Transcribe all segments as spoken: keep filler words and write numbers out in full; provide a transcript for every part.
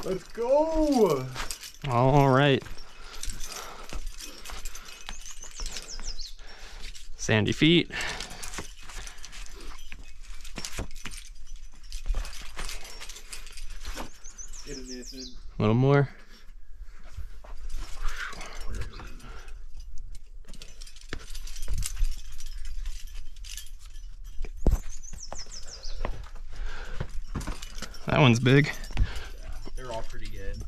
Let's go. All right. Sandy feet. Get it, Nathan. A little more. That one's big. Yeah, they're all pretty good.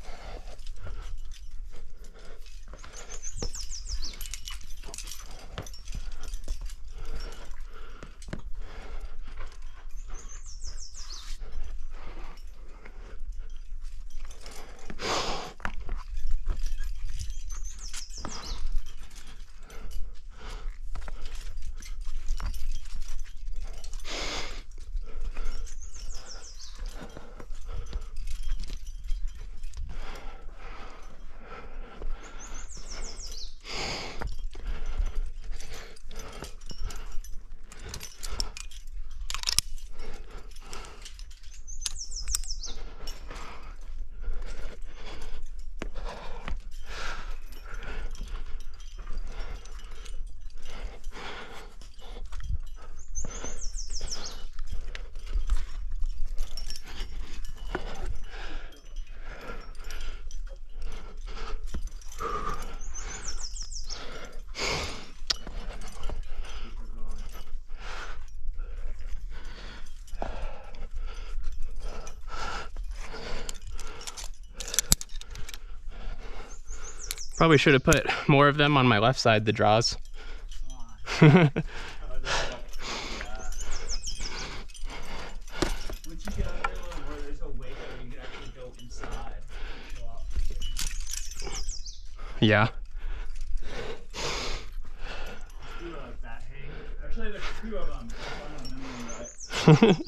Probably should have put more of them on my left side, the draws. Once you get up there a little more, there's a way that you can actually go inside. Yeah. Do it like that, hey. Actually, there's two of them. One of them, right?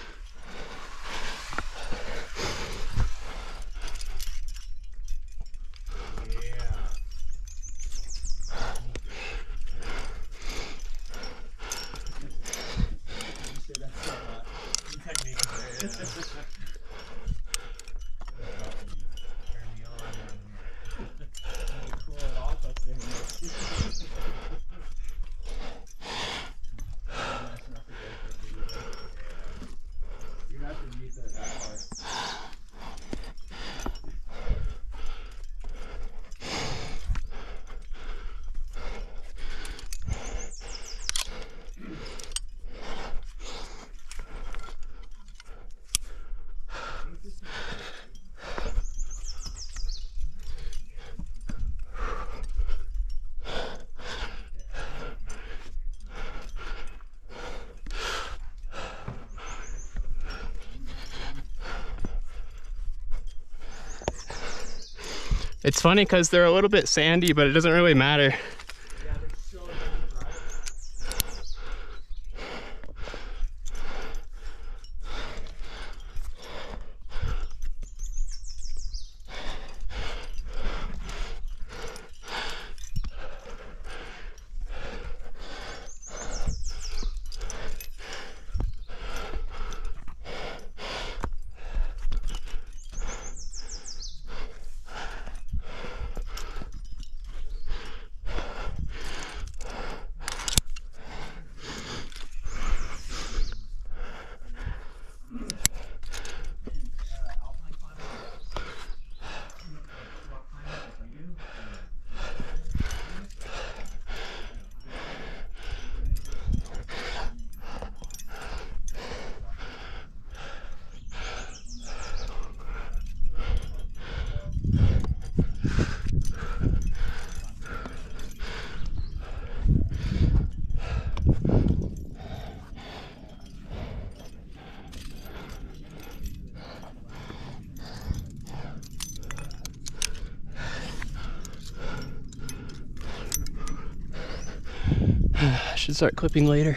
It's funny because they're a little bit sandy, but it doesn't really matter. Yeah, they're so deep, right? I should start clipping later.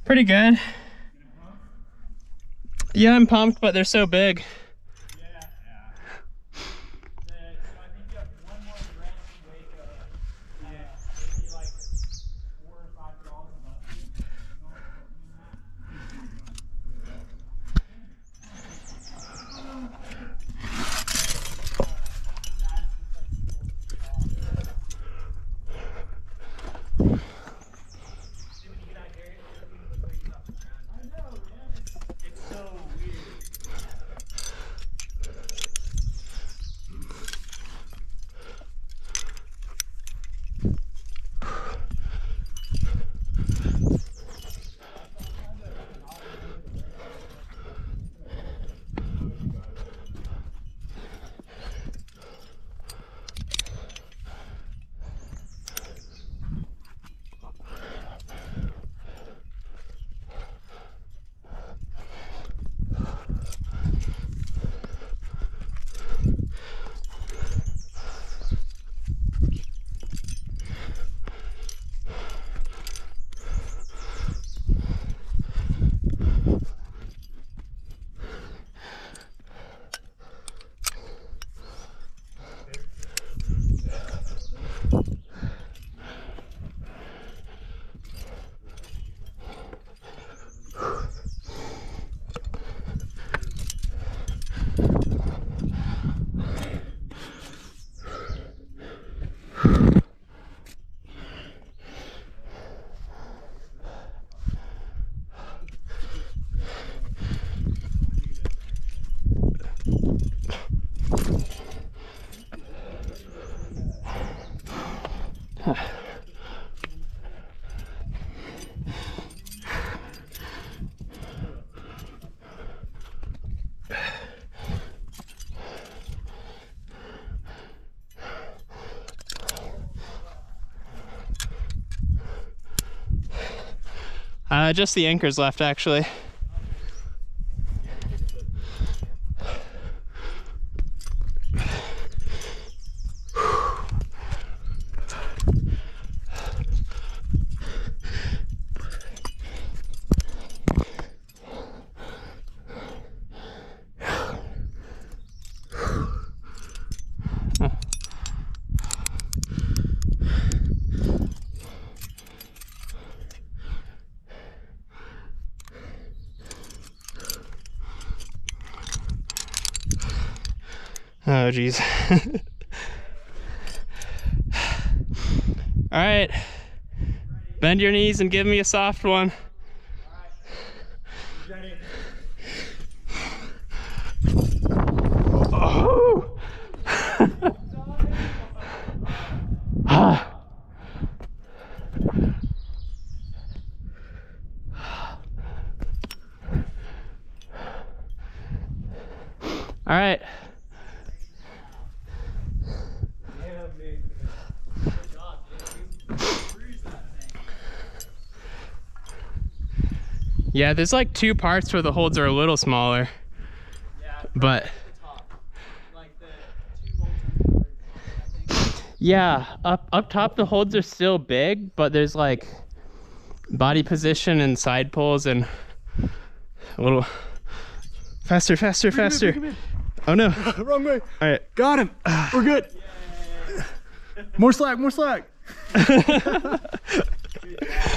Pretty good. Yeah, I'm pumped, but they're so big. Yeah, yeah. The, so I think you have one more branching wake of uh, maybe like four or five dollars above you. It's so weird. Uh, just the anchors left, actually. Oh, geez. All right. Bend your knees and give me a soft one. Ready? Oh. Ah. All right. Yeah, there's like two parts where the holds are a little smaller. Yeah, but the top. Like the two bolts I think. yeah, up up top the holds are still big, but there's like body position and side pulls and a little faster, faster, faster. Come in, Oh no. come in. Wrong way. All right. Got him. We're good. More slack, more slack. Good job.